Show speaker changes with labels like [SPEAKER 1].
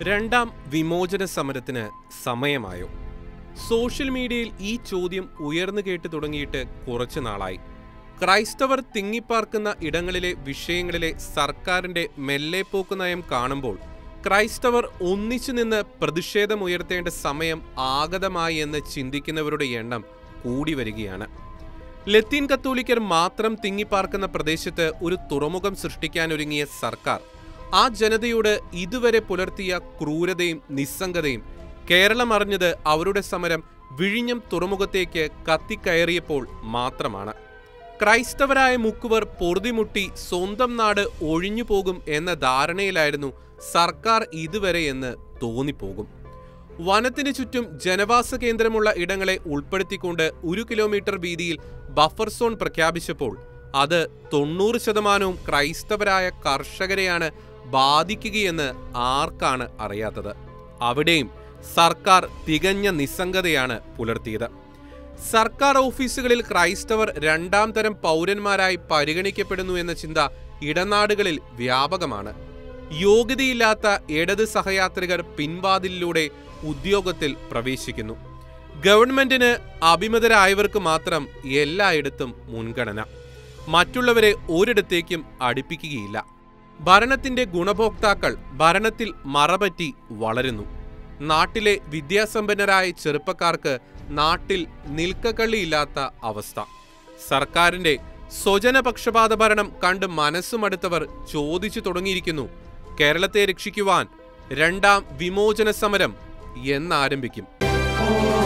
[SPEAKER 1] രണ്ടാം വിമോചന സമരത്തിന് സമയമായോ? സോഷ്യൽ മീഡിയയിൽ ഈ ചോദ്യം ഉയർന്നു കേട്ടു തുടങ്ങിയിട്ട് കുറച്ചു നാളായി. ക്രൈസ്തവർ തിങ്ങിപ്പാർക്കുന്ന ഇടങ്ങളിലെ വിഷയങ്ങളിലെ സർക്കാരിന്റെ മെല്ലെപ്പോക്ക് നയം കാണുമ്പോൾ ക്രൈസ്തവർ ഒന്നിച്ചു നിന്ന് പ്രതിഷേധമുയർത്തേണ്ട സമയം ആഗതമായി എന്ന് ചിന്തിക്കുന്നവരുടെ എണ്ണം കൂടി വരികയാണ്. ലത്തീൻ കത്തോലിക്കർ മാത്രം തിങ്ങിപ്പാർക്കുന്ന പ്രദേശത്ത് ഒരു തുറമുഖം സൃഷ്ടിക്കാനൊരുങ്ങിയ സർക്കാർ ആ ജനതയോട് ഇതുവരെ പുലർത്തിയ ക്രൂരതയും നിസ്സംഗതയും കേരളം അറിഞ്ഞത് അവരുടെ സമരം വിഴിഞ്ഞം തുറമുഖത്തേക്ക് കത്തിക്കയറിയപ്പോൾ മാത്രമാണ്. ക്രൈസ്തവരായ മുക്കുവർ പൊറുതിമുട്ടി സ്വന്തം നാട് ഒഴിഞ്ഞു പോകും എന്ന ധാരണയിലായിരുന്നു സർക്കാർ ഇതുവരെ എന്ന് തോന്നിപ്പോകും. വനത്തിന് ചുറ്റും ജനവാസ കേന്ദ്രമുള്ള ഇടങ്ങളെ ഉൾപ്പെടുത്തിക്കൊണ്ട് 1 കിലോമീറ്റർ വീതിയിൽ ബഫർ സോൺ പ്രഖ്യാപിച്ചപ്പോൾ അത് 90% ക്രൈസ്തവരായ കർഷകരെയാണ് ബാധിക്കുകയെന്ന് ആർക്കാണ് അറിയാത്തത്? അവിടെയും സർക്കാർ തികഞ്ഞ നിസ്സംഗതയാണ് പുലർത്തിയത്. സർക്കാർ ഓഫീസുകളിൽ ക്രൈസ്തവർ രണ്ടാം തരം പൗരന്മാരായി പരിഗണിക്കപ്പെടുന്നു എന്ന ചിന്ത ഇടനാടുകളിൽ വ്യാപകമാണ്. യോഗ്യതയില്ലാത്ത ഇടത് സഹയാത്രികർ പിൻവാതിലിലൂടെ ഉദ്യോഗത്തിൽ പ്രവേശിക്കുന്നു. ഗവൺമെന്റിന് അഭിമതരായവർക്ക് മാത്രം എല്ലായിടത്തും മുൻഗണന. മറ്റുള്ളവരെ ഒരിടത്തേക്കും അടുപ്പിക്കുകയില്ല. ഭരണത്തിന്റെ ഗുണഭോക്താക്കൾ ഭരണത്തിൽ മറപറ്റി വളരുന്നു. നാട്ടിലെ വിദ്യാസമ്പന്നരായ ചെറുപ്പക്കാർക്ക് നാട്ടിൽ നിൽക്കക്കള്ളിയില്ലാത്ത അവസ്ഥ. സർക്കാരിന്റെ സ്വജനപക്ഷപാത ഭരണം കണ്ട് മനസ്സുമടുത്തവർ ചോദിച്ചു തുടങ്ങിയിരിക്കുന്നു, കേരളത്തെ രക്ഷിക്കുവാൻ രണ്ടാം വിമോചന സമരം എന്നാരംഭിക്കും?